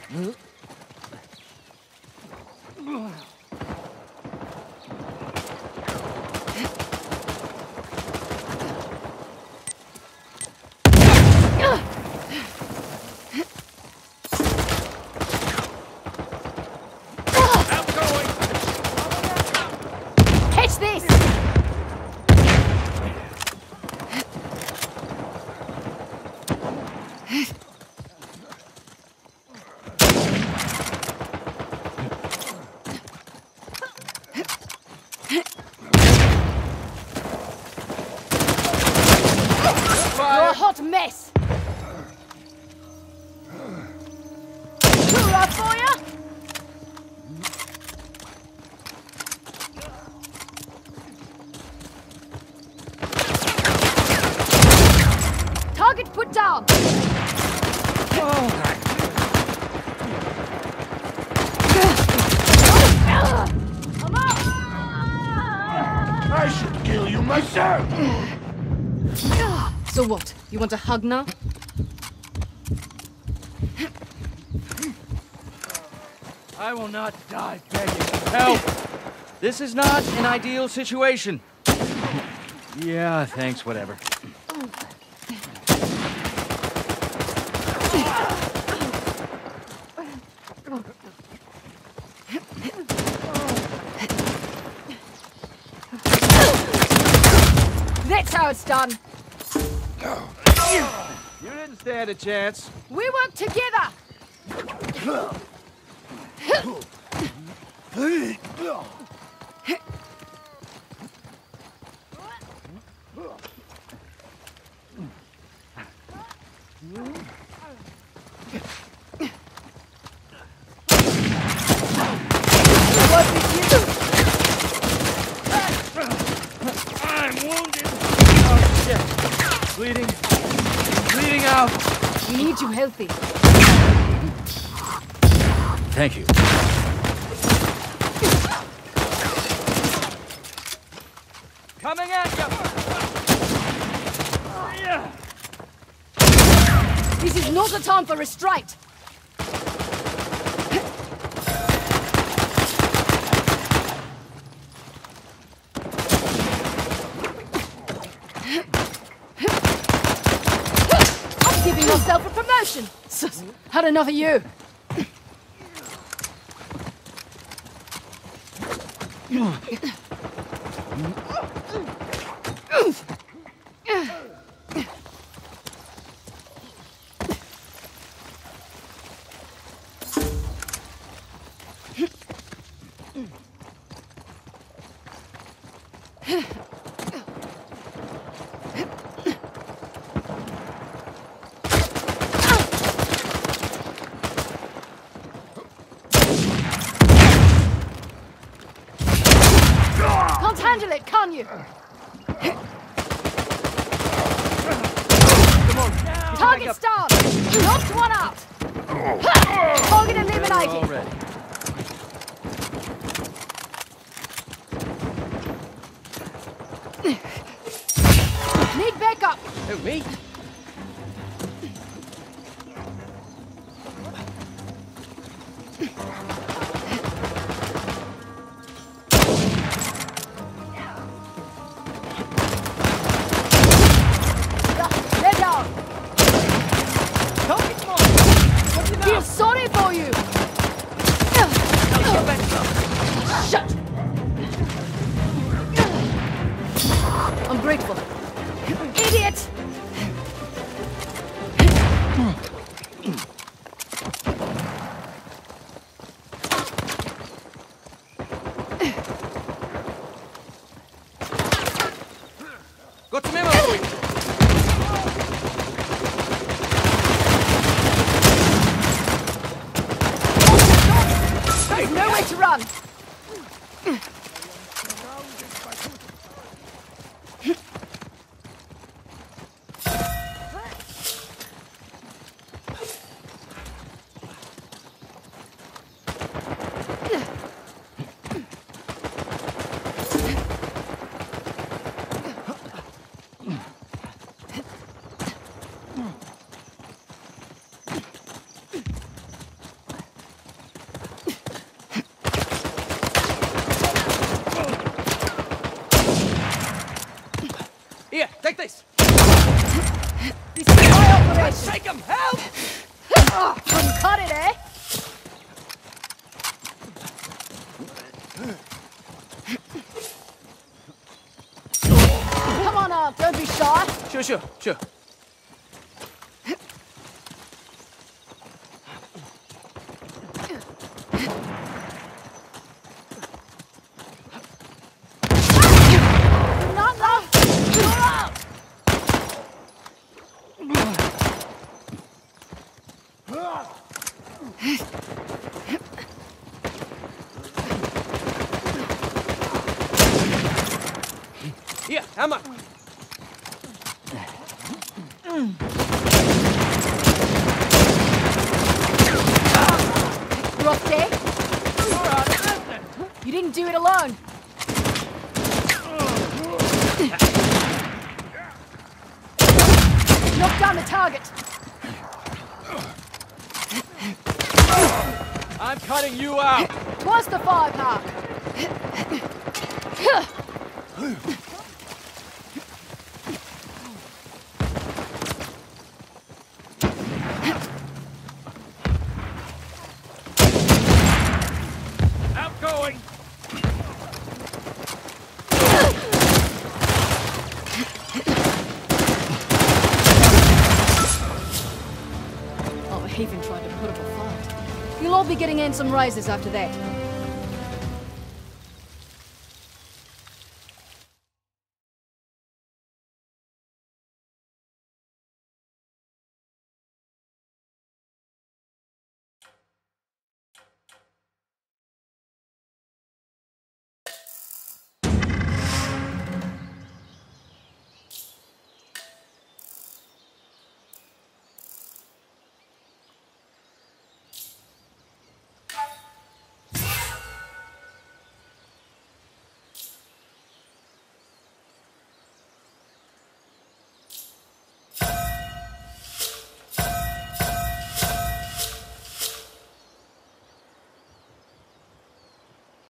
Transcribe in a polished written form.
You're a hot mess! Hoorah for ya! Target put down! Come on! I should kill you myself! So what? You want a hug now? I will not die begging for help. This is not an ideal situation. Yeah, thanks, whatever. That's how it's done. You didn't stand a chance. We work together. I'm wounded. Oh, shit. Bleeding out. We need you healthy. Thank you. Coming at you. This is not a time for restraint. I'm giving yourself a promotion. Had enough of you. Can't handle it, can you? Target's down! Knocked one out! Target eliminated! Already. Need backup! Who, me? Lay down! Feel sorry for you! Shut! I'm grateful. Idiot! Got some ammo for you. There's nowhere to run! Cut it, eh? Come on up, don't be shy. Sure. Not love. You're up. Hier, Hammer. You off, Dave? You didn't do it alone. Knock down the target. I'm cutting you out. Twice the 5 Hawk. Outgoing! Oh, Haven tried to put up a fight. You'll all be getting in some raises after that.